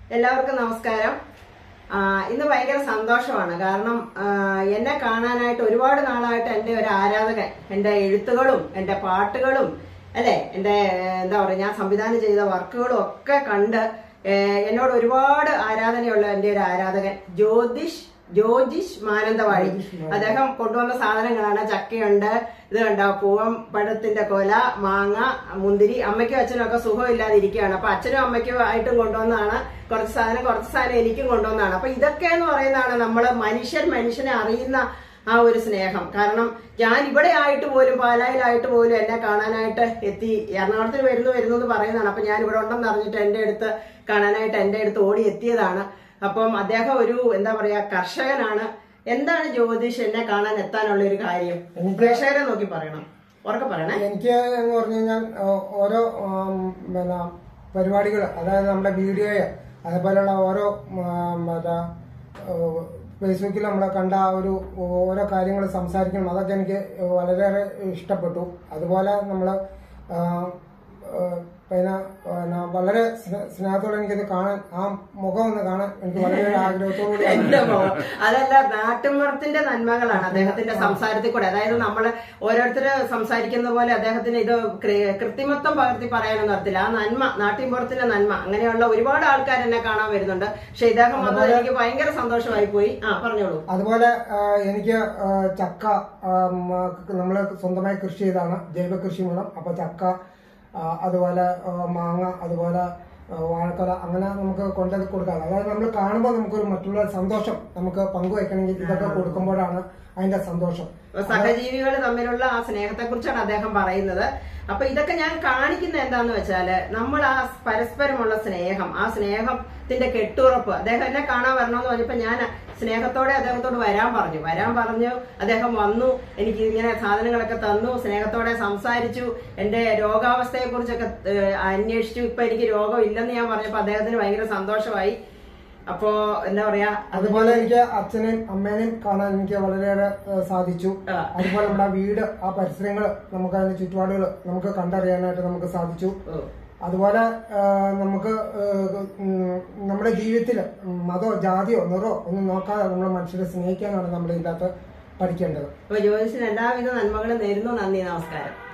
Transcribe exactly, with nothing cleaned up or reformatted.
എല്ലാവർക്കും നമസ്കാരം. ഇന്ന് ഭയങ്കര സന്തോഷമാണ്. കാരണം എന്നെ കാണാനായിട്ട് ഒരുപാട് നാളായിട്ട് എൻ്റെ ഒരു ആരാധകൻ എൻ്റെ എഴുത്തുകളും എൻ്റെ പാട്ടുകളും അല്ലെ എൻ്റെ എന്താ പറയുക ഞാൻ സംവിധാനം ചെയ്ത വർക്കുകളും ഒക്കെ കണ്ട് എന്നോട് ഒരുപാട് ആരാധനയുള്ള എൻ്റെ ഒരു ആരാധകൻ ജ്യോതിഷ് ജോജിഷ് മാനന്തവാടി. അദ്ദേഹം കൊണ്ടുവന്ന സാധനങ്ങളാണ്. ചക്കയുണ്ട്, ഇത് കണ്ട പൂവം പഴത്തിന്റെ കൊല, മാങ്ങ, മുന്തിരി. അമ്മയ്ക്കും അച്ഛനും ഒക്കെ സുഖമില്ലാതിരിക്കുകയാണ്. അപ്പൊ അച്ഛനും അമ്മയ്ക്കും ആയിട്ടും കൊണ്ടുവന്നതാണ് കുറച്ച് സാധനം. കുറച്ച് സാധനം എനിക്കും കൊണ്ടുവന്നതാണ്. അപ്പൊ ഇതൊക്കെ എന്ന് പറയുന്നതാണ് നമ്മള് മനുഷ്യൻ മനുഷ്യനെ അറിയുന്ന ആ ഒരു സ്നേഹം. കാരണം ഞാൻ ഇവിടെ ആയിട്ട് പോലും പാലായിലായിട്ട് പോലും എന്നെ കാണാനായിട്ട് എത്തി. എറണാകുളത്തിന് വരുന്നു വരുന്നു എന്ന് പറയുന്നതാണ്. അപ്പൊ ഞാൻ ഇവിടെ ഉണ്ടെന്ന് അറിഞ്ഞിട്ട് എന്റെ അടുത്ത് കാണാനായിട്ട് എന്റെ അടുത്ത് ഓടി എത്തിയതാണ്. അപ്പം അദ്ദേഹം ഒരു എന്താ പറയാ കർഷകനാണ്. എന്താണ് ജ്യോതിഷ് എന്നെ കാണാൻ എത്താനുള്ള ഒരു കാര്യം പ്രേക്ഷകരെ നോക്കി പറയണം, ഉറക്കെ പറയണേ. എനിക്ക് എന്ന് പറഞ്ഞു കഴിഞ്ഞാൽ ഓരോ പിന്നെ പരിപാടികൾ, അതായത് നമ്മുടെ വീഡിയോയെ അതേപോലെയുള്ള ഓരോ മറ്റേ ഫേസ്ബുക്കിൽ നമ്മൾ കണ്ട ഒരു ഓരോ കാര്യങ്ങൾ സംസാരിക്കണം, അതൊക്കെ എനിക്ക് വളരെയേറെ ഇഷ്ടപ്പെട്ടു. അതുപോലെ നമ്മൾ പിന്നെ വളരെ സ്നേഹത്തോടെ എനിക്കത് കാണാൻ, ആ മുഖം ഒന്ന് കാണാൻ എനിക്ക് വളരെ ആഗ്രഹത്തോടുകൂടി. എന്റെ മുഖം അതല്ല, നാട്ടുമ്പുറത്തിന്റെ നന്മകളാണ് അദ്ദേഹത്തിന്റെ സംസാരത്തിൽ കൂടെ. അതായത് നമ്മള് ഓരോരുത്തര് സംസാരിക്കുന്ന പോലെ അദ്ദേഹത്തിന് ഇത് കൃത്രിമത്വം പകർത്തി പറയാനൊന്നും അറിയത്തില്ല. ആ നന്മ, നാട്ടിൻപുറത്തിന്റെ നന്മ, അങ്ങനെയുള്ള ഒരുപാട് ആൾക്കാർ എന്നെ കാണാൻ വരുന്നുണ്ട്. പക്ഷെ ഇദ്ദേഹം വന്നത് എനിക്ക് ഭയങ്കര സന്തോഷമായി പോയി. ആ പറഞ്ഞോളൂ. അതുപോലെ എനിക്ക് ചക്ക നമ്മള് സ്വന്തമായി കൃഷി ചെയ്താണ്, ജൈവ കൃഷി മൂലം. അപ്പൊ ചക്ക, അതുപോലെ മാങ്ങ, അതുപോലെ വാഴക്കൊല, അങ്ങനെ നമുക്ക് കൊണ്ടു കൊടുക്കാം. അതായത് നമ്മൾ കാണുമ്പോൾ നമുക്കൊരു മറ്റുള്ള സന്തോഷം നമുക്ക് പങ്കുവെക്കണമെങ്കിൽ ഇതൊക്കെ കൊടുക്കുമ്പോഴാണ് അതിന്റെ സന്തോഷം. സഹജീവികൾ തമ്മിലുള്ള ആ സ്നേഹത്തെ കുറിച്ചാണ് അദ്ദേഹം പറയുന്നത്. അപ്പൊ ഇതൊക്കെ ഞാൻ കാണിക്കുന്ന എന്താന്ന് വെച്ചാല് നമ്മൾ ആ പരസ്പരമുള്ള സ്നേഹം, ആ സ്നേഹത്തിന്റെ കെട്ടുറപ്പ്. അദ്ദേഹം എന്നെ കാണാൻ വരണമെന്ന് പറഞ്ഞപ്പോ ഞാൻ സ്നേഹത്തോടെ അദ്ദേഹത്തോട് വരാൻ പറഞ്ഞു വരാൻ പറഞ്ഞു അദ്ദേഹം വന്നു, എനിക്ക് ഇങ്ങനെ സാധനങ്ങളൊക്കെ തന്നു, സ്നേഹത്തോടെ സംസാരിച്ചു, എന്റെ രോഗാവസ്ഥയെ കുറിച്ചൊക്കെ അന്വേഷിച്ചു. ഇപ്പൊ എനിക്ക് രോഗം ഇല്ലെന്ന് ഞാൻ പറഞ്ഞപ്പോ അദ്ദേഹത്തിന് ഭയങ്കര സന്തോഷമായി. അപ്പോ എന്താ പറയാ, അതുപോലെ എനിക്ക് അച്ഛനെയും അമ്മേനെയും കാണാൻ എനിക്ക് വളരെയേറെ സാധിച്ചു. അതുപോലെ നമ്മുടെ വീട്, ആ പരിസരങ്ങള്, നമുക്ക് അതിന്റെ ചുറ്റുപാടുകൾ നമുക്ക് കണ്ടറിയാനായിട്ട് നമുക്ക് സാധിച്ചു. അതുപോലെ നമുക്ക് നമ്മുടെ ജീവിതത്തില് മതമോ ജാതിയോ നിറോ ഒന്നും നോക്കാതെ നമ്മളെ മനുഷ്യരെ സ്നേഹിക്കാനാണ് നമ്മൾ ഇതിനകത്ത് പഠിക്കേണ്ടത്. അപ്പൊ ജ്യോതിഷിന് എല്ലാവിധ നന്മകളും നേരുന്നു. നന്ദി, നമസ്കാരം.